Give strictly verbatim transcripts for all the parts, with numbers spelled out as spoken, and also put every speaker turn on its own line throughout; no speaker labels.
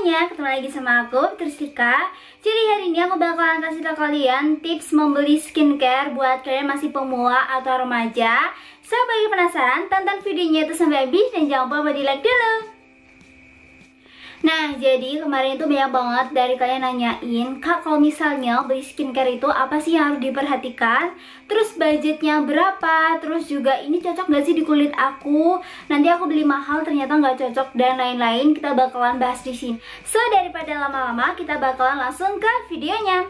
semuanya, ketemu lagi sama aku, Tristika. Jadi hari ini aku bakalan kasih tau kalian tips membeli skincare buat kalian masih pemula atau remaja. So, bagi penasaran, tonton videonya itu sampai habis dan jangan lupa buat di like dulu. Nah, jadi kemarin itu banyak banget dari kalian nanyain, Kak, kalau misalnya beli skincare itu apa sih yang harus diperhatikan? Terus budgetnya berapa? Terus juga ini cocok gak sih di kulit aku? Nanti aku beli mahal ternyata nggak cocok dan lain-lain. Kita bakalan bahas di sini. So, daripada lama-lama, kita bakalan langsung ke videonya.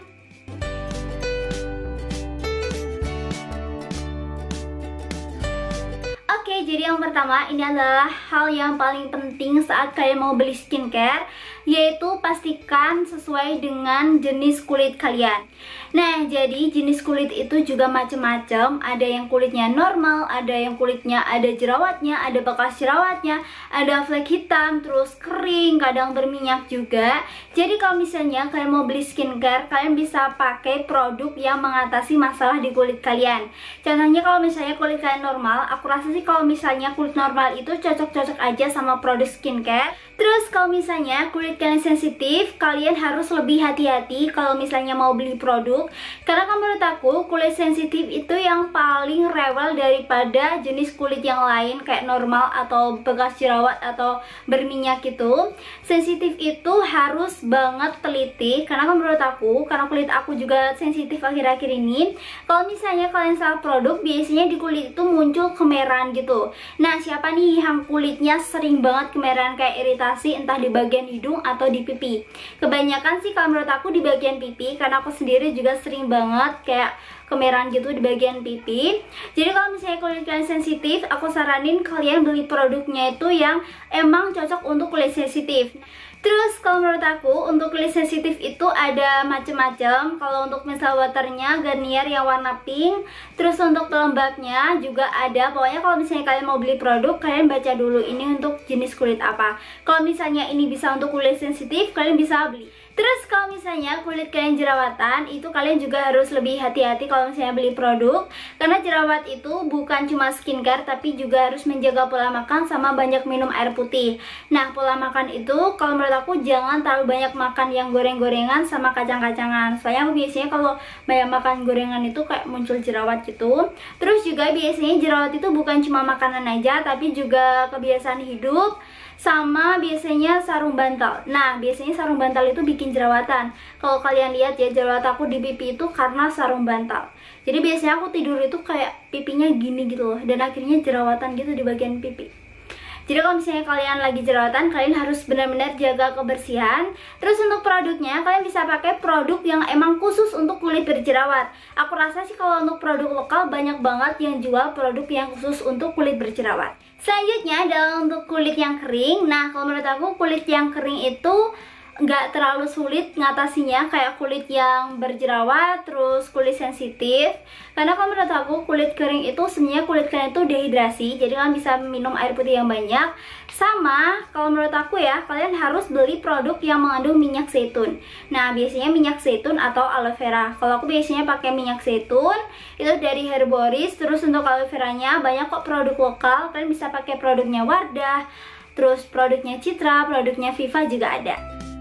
Oke, jadi yang pertama ini adalah hal yang paling penting saat kalian mau beli skincare, yaitu pastikan sesuai dengan jenis kulit kalian. Nah, jadi jenis kulit itu juga macam-macam. Ada yang kulitnya normal, ada yang kulitnya ada jerawatnya, ada bekas jerawatnya, ada flek hitam, terus kering, kadang berminyak juga. Jadi kalau misalnya kalian mau beli skincare, kalian bisa pakai produk yang mengatasi masalah di kulit kalian. Contohnya kalau misalnya kulit kalian normal, aku rasa sih kalau misalnya kulit normal itu cocok-cocok aja sama produk skincare. Terus kalau misalnya kulit kalian sensitif, kalian harus lebih hati-hati kalau misalnya mau beli produk. Karena kan menurut aku kulit sensitif itu yang paling rewel daripada jenis kulit yang lain kayak normal atau bekas jerawat atau berminyak itu. Sensitif itu harus banget teliti. Karena kan menurut aku, karena kulit aku juga sensitif akhir-akhir ini, kalau misalnya kalian salah produk, biasanya di kulit itu muncul kemerahan gitu. Nah, siapa nih yang kulitnya sering banget kemerahan kayak iritasi entah di bagian hidung atau di pipi? Kebanyakan sih kalau menurut aku di bagian pipi, karena aku sendiri juga sering banget kayak kemerahan gitu di bagian pipi. Jadi kalau misalnya kulit kalian sensitif, aku saranin kalian beli produknya itu yang emang cocok untuk kulit sensitif. Terus kalau menurut aku untuk kulit sensitif itu ada macam-macam. Kalau untuk micellar waternya Garnier yang warna pink. Terus untuk pelembabnya juga ada. Pokoknya kalau misalnya kalian mau beli produk, kalian baca dulu ini untuk jenis kulit apa. Kalau misalnya ini bisa untuk kulit sensitif, kalian bisa beli. Terus kalau misalnya kulit kalian jerawatan, itu kalian juga harus lebih hati-hati kalau misalnya beli produk. Karena jerawat itu bukan cuma skincare, tapi juga harus menjaga pola makan sama banyak minum air putih. Nah, pola makan itu kalau menurut aku jangan terlalu banyak makan yang goreng-gorengan sama kacang-kacangan. Soalnya aku biasanya kalau banyak makan gorengan itu kayak muncul jerawat gitu. Terus juga biasanya jerawat itu bukan cuma makanan aja, tapi juga kebiasaan hidup sama biasanya sarung bantal. Nah, biasanya sarung bantal itu bikin jerawatan. Kalau kalian lihat ya, jerawat aku di pipi itu karena sarung bantal. Jadi biasanya aku tidur itu kayak pipinya gini gitu loh, dan akhirnya jerawatan gitu di bagian pipi. Jadi kalau misalnya kalian lagi jerawatan, kalian harus benar-benar jaga kebersihan. Terus untuk produknya, kalian bisa pakai produk yang emang khusus untuk kulit berjerawat. Aku rasa sih kalau untuk produk lokal banyak banget yang jual produk yang khusus untuk kulit berjerawat. Selanjutnya adalah untuk kulit yang kering. Nah, kalau menurut aku kulit yang kering itu nggak terlalu sulit ngatasinya kayak kulit yang berjerawat, terus kulit sensitif. Karena kalau menurut aku kulit kering itu sebenarnya kulit kalian itu dehidrasi, jadi kalian bisa minum air putih yang banyak. Sama kalau menurut aku ya, kalian harus beli produk yang mengandung minyak zaitun. Nah, biasanya minyak zaitun atau aloe vera. Kalau aku biasanya pakai minyak zaitun itu dari Herboris. Terus untuk aloe veranya banyak kok produk lokal, kalian bisa pakai produknya Wardah, terus produknya Citra, produknya Viva juga ada.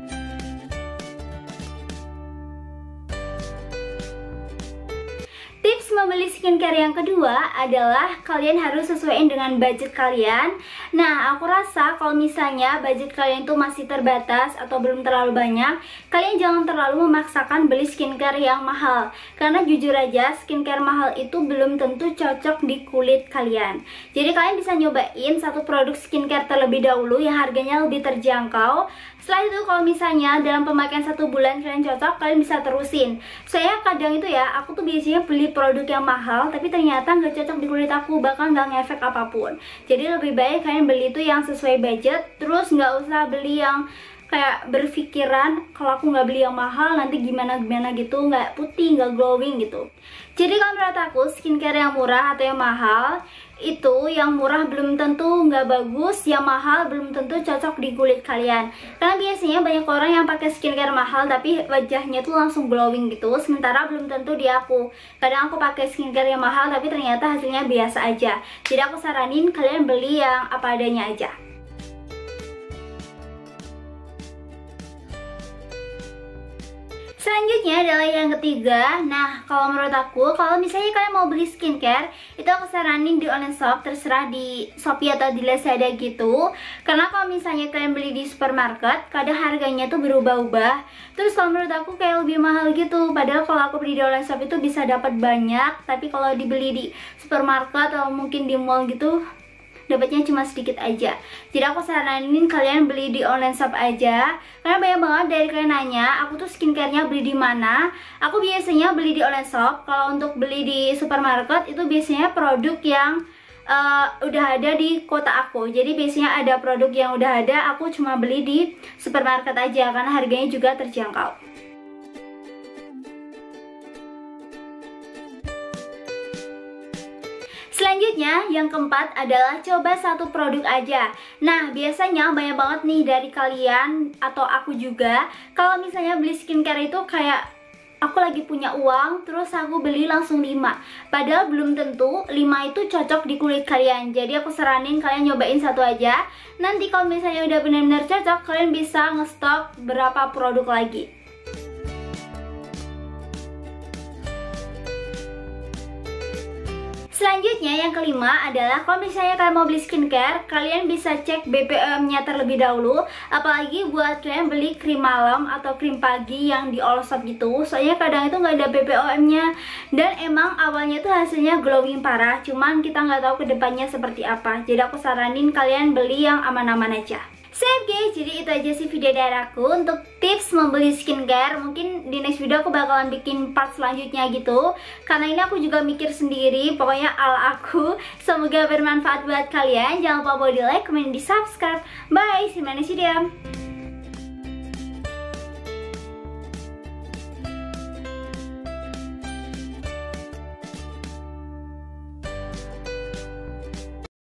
Tips membeli skincare yang kedua adalah kalian harus sesuaiin dengan budget kalian. Nah, aku rasa kalau misalnya budget kalian itu masih terbatas atau belum terlalu banyak, kalian jangan terlalu memaksakan beli skincare yang mahal. Karena jujur aja, skincare mahal itu belum tentu cocok di kulit kalian. Jadi kalian bisa nyobain satu produk skincare terlebih dahulu yang harganya lebih terjangkau. Setelah itu kalau misalnya dalam pemakaian satu bulan kalian cocok, kalian bisa terusin. Saya kadang itu ya, aku tuh biasanya beli produk yang mahal tapi ternyata nggak cocok di kulit aku, bahkan nggak ngefek apapun. Jadi lebih baik kalian beli itu yang sesuai budget. Terus nggak usah beli yang kayak berpikiran kalau aku nggak beli yang mahal nanti gimana gimana gitu, nggak putih, nggak glowing gitu. Jadi kalau menurut aku skincare yang murah atau yang mahal itu, yang murah belum tentu nggak bagus, yang mahal belum tentu cocok di kulit kalian. Karena biasanya banyak orang yang pakai skincare mahal tapi wajahnya tuh langsung glowing gitu, sementara belum tentu di aku. Kadang aku pakai skincare yang mahal tapi ternyata hasilnya biasa aja. Jadi aku saranin kalian beli yang apa adanya aja. Selanjutnya adalah yang ketiga. Nah, kalau menurut aku, kalau misalnya kalian mau beli skincare, itu aku saranin di online shop, terserah di Shopee atau di Lazada gitu. Karena kalau misalnya kalian beli di supermarket, kadang harganya tuh berubah-ubah. Terus kalau menurut aku kayak lebih mahal gitu. Padahal kalau aku beli di online shop itu bisa dapat banyak, tapi kalau dibeli di supermarket atau mungkin di mall gitu, dapatnya cuma sedikit aja. Jadi aku saranin kalian beli di online shop aja. Karena banyak banget dari kalian nanya, aku tuh skincare-nya beli di mana? Aku biasanya beli di online shop. Kalau untuk beli di supermarket itu biasanya produk yang uh, udah ada di kota aku. Jadi biasanya ada produk yang udah ada, aku cuma beli di supermarket aja karena harganya juga terjangkau. Selanjutnya, yang keempat adalah coba satu produk aja. Nah, biasanya banyak banget nih dari kalian atau aku juga, kalau misalnya beli skincare itu kayak aku lagi punya uang, terus aku beli langsung lima. Padahal belum tentu lima itu cocok di kulit kalian. Jadi aku saranin kalian nyobain satu aja. Nanti kalau misalnya udah benar-benar cocok, kalian bisa ngestok berapa produk lagi. Selanjutnya yang kelima adalah kalau misalnya kalian mau beli skincare, kalian bisa cek B P O M-nya terlebih dahulu. Apalagi buat kalian beli krim malam atau krim pagi yang di all shop gitu. Soalnya kadang itu nggak ada B P O M-nya. Dan emang awalnya tuh hasilnya glowing parah, cuman kita nggak tahu kedepannya seperti apa. Jadi aku saranin kalian beli yang aman-aman aja. Sip guys, jadi itu aja sih video dari aku untuk tips membeli skincare. Mungkin di next video aku bakalan bikin part selanjutnya gitu, karena ini aku juga mikir sendiri, pokoknya ala aku. Semoga bermanfaat buat kalian. Jangan lupa buat di like, komen, di subscribe. Bye, see you in my next video.